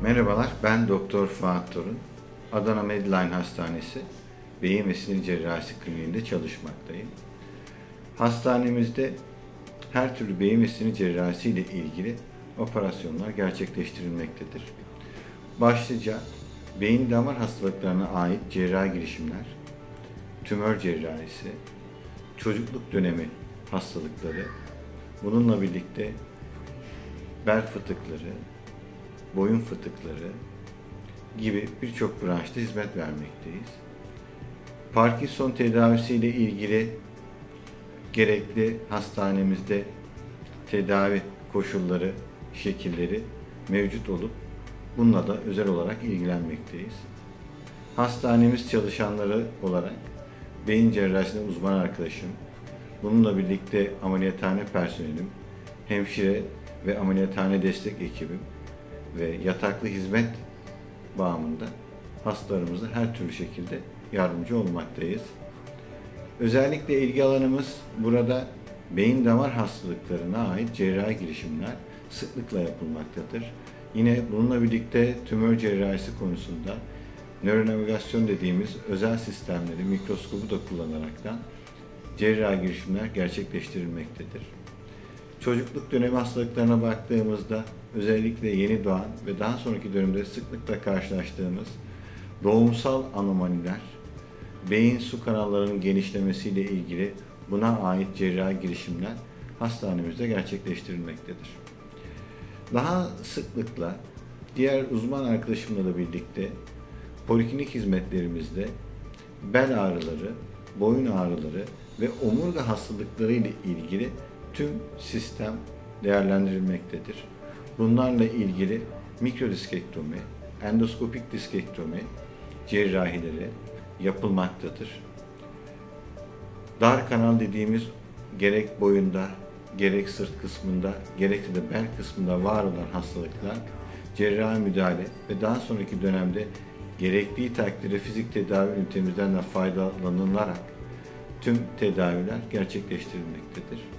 Merhabalar, ben Doktor Fuat Torun. Adana Medline Hastanesi Beyin ve Sinir Cerrahisi Kliniğinde çalışmaktayım. Hastanemizde her türlü beyin ve sinir cerrahisi ile ilgili operasyonlar gerçekleştirilmektedir. Başlıca beyin damar hastalıklarına ait cerrahi girişimler, tümör cerrahisi, çocukluk dönemi hastalıkları, bununla birlikte bel fıtıkları, boyun fıtıkları gibi birçok branşta hizmet vermekteyiz. Parkinson tedavisi ile ilgili gerekli hastanemizde tedavi koşulları, şekilleri mevcut olup bununla da özel olarak ilgilenmekteyiz. Hastanemiz çalışanları olarak beyin cerrahisinde uzman arkadaşım, bununla birlikte ameliyathane personelim, hemşire ve ameliyathane destek ekibim ve yataklı hizmet bağımında hastalarımıza her türlü şekilde yardımcı olmaktayız. Özellikle ilgi alanımız burada beyin damar hastalıklarına ait cerrahi girişimler sıklıkla yapılmaktadır. Yine bununla birlikte tümör cerrahisi konusunda nöronavigasyon dediğimiz özel sistemleri, mikroskobu da kullanaraktan cerrahi girişimler gerçekleştirilmektedir. Çocukluk dönemi hastalıklarına baktığımızda özellikle yeni doğan ve daha sonraki dönemde sıklıkla karşılaştığımız doğumsal anomaliler, beyin su kanallarının genişlemesiyle ilgili buna ait cerrahi girişimler hastanemizde gerçekleştirilmektedir. Daha sıklıkla diğer uzman arkadaşımla da birlikte poliklinik hizmetlerimizde bel ağrıları, boyun ağrıları ve omurga hastalıkları ile ilgili tüm sistem değerlendirilmektedir. Bunlarla ilgili mikrodiskektomi, endoskopik diskektomi cerrahileri yapılmaktadır. Dar kanal dediğimiz gerek boyunda, gerek sırt kısmında, gerekse de bel kısmında var olan hastalıklar cerrahi müdahale ve daha sonraki dönemde gerektiği takdirde fizik tedavi ünitemizden de faydalanılarak tüm tedaviler gerçekleştirilmektedir.